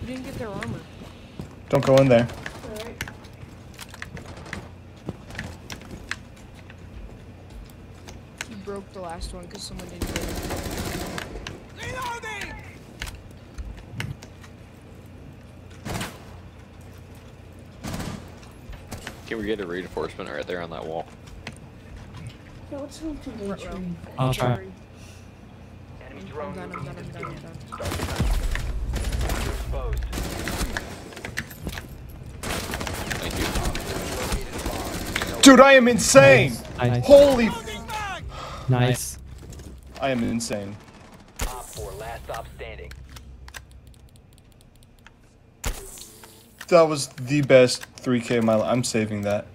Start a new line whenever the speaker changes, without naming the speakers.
You didn't get their armor.
Don't go in there.
Alright.
You broke the last one because someone didn't get it.
Reloading!
Can we get a reinforcement right there on that wall?
No, let's move to the
Right,
tree.
I'll try.
Enemy
I'm
drone
done, I'm
moving
done,
to
I'm
the
done,
scan.
I'm done.
Start the timer. Exposed.
Thank you.
Dude, I am insane!
Nice.
Holy...
Nice.
I am insane.
Op 4, last stop standing.
That was the best 3K of my life. I'm saving that.